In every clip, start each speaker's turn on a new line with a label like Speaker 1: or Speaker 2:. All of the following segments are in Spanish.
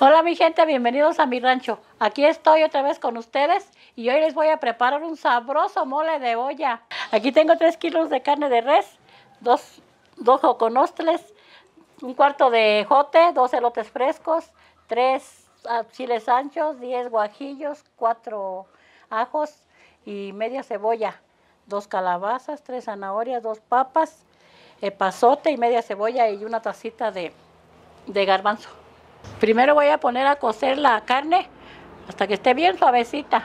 Speaker 1: Hola mi gente, bienvenidos a mi rancho. Aquí estoy otra vez con ustedes y hoy les voy a preparar un sabroso mole de olla. Aquí tengo 3 kilos de carne de res, dos joconostles, un cuarto de ejote, 2 elotes frescos, 3 chiles anchos, 10 guajillos, 4 ajos y media cebolla, 2 calabazas, 3 zanahorias, 2 papas, epazote y media cebolla y una tacita de garbanzo. Primero voy a poner a cocer la carne hasta que esté bien suavecita.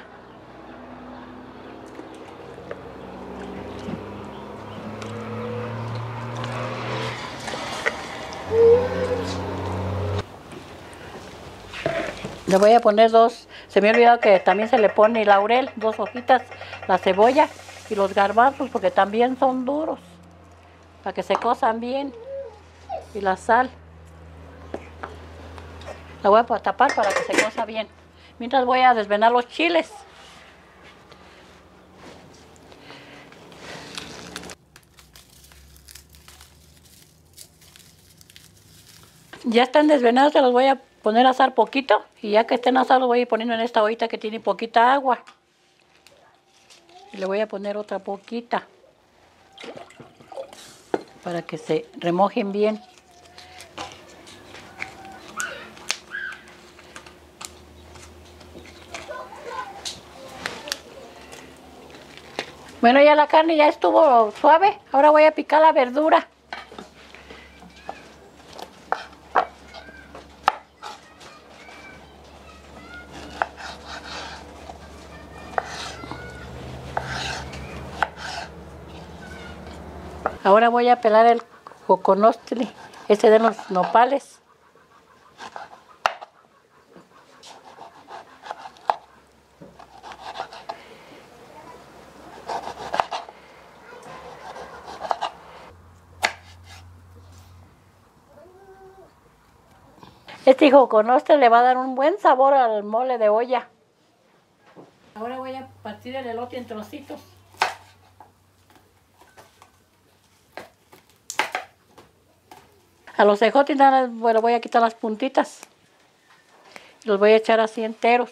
Speaker 1: Le voy a poner se me ha olvidado que también se le pone laurel, 2 hojitas, la cebolla y los garbanzos porque también son duros, para que se cosan bien, y la sal. La voy a tapar para que se cosa bien. Mientras voy a desvenar los chiles. Ya están desvenados, se los voy a poner a asar poquito. Y ya que estén asados, los voy a ir poniendo en esta ollita que tiene poquita agua. Y le voy a poner otra poquita, para que se remojen bien. Bueno, ya la carne ya estuvo suave. Ahora voy a picar la verdura. Ahora voy a pelar el joconostli, este de los nopales. Este joconostli le va a dar un buen sabor al mole de olla. Ahora voy a partir el elote en trocitos. A los ejotes nada, bueno, voy a quitar las puntitas. Los voy a echar así enteros.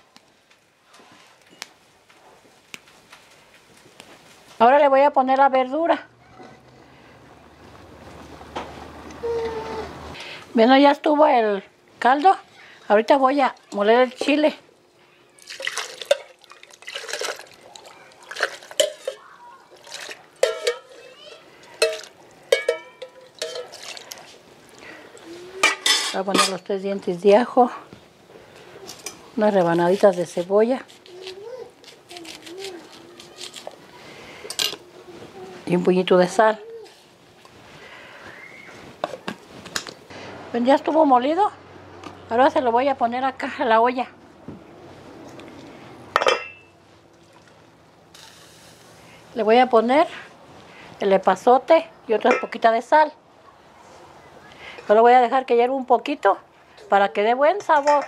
Speaker 1: Ahora le voy a poner la verdura. Bueno, ya estuvo el caldo. Ahorita voy a moler el chile. Voy a poner los 3 dientes de ajo, unas rebanaditas de cebolla y un puñito de sal. Bueno, ya estuvo molido. Ahora se lo voy a poner acá a la olla. Le voy a poner el epazote y otra poquita de sal. Solo voy a dejar que hierva un poquito para que dé buen sabor.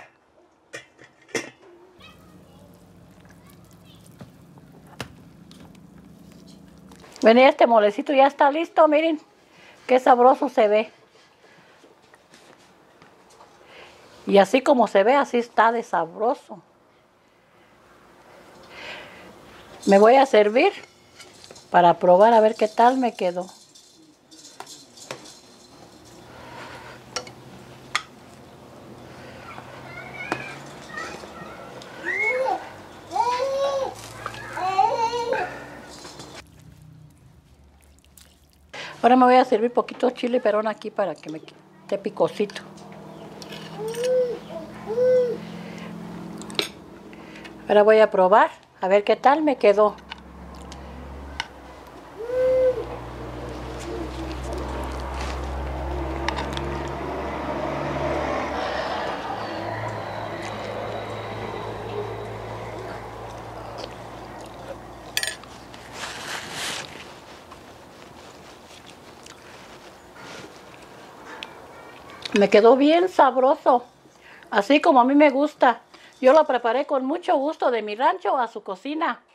Speaker 1: Bueno, este molecito ya está listo, miren qué sabroso se ve. Y así como se ve, así está de sabroso. Me voy a servir para probar a ver qué tal me quedó. Ahora me voy a servir poquito chile perón aquí para que me quede picosito. Ahora voy a probar a ver qué tal me quedó. Me quedó bien sabroso, así como a mí me gusta. Yo lo preparé con mucho gusto de mi rancho a su cocina.